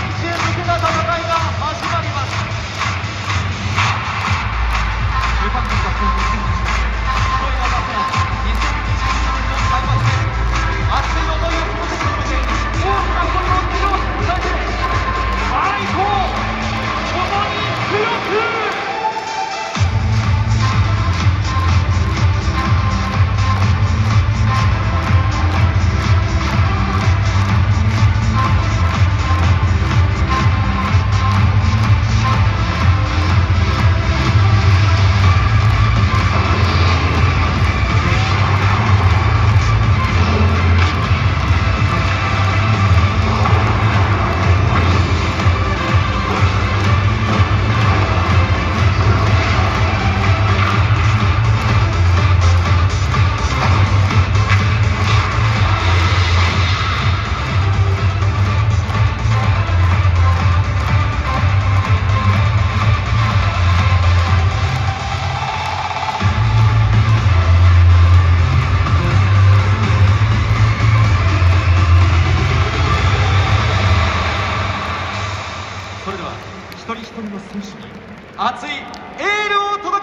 へ向けた戦いが始まります。中間点が今日に声が出せない2022年の開幕戦、熱い思いをこの時に向け大きな声を強く伝えて愛と共に強く。それでは一人一人の選手に熱いエールを届け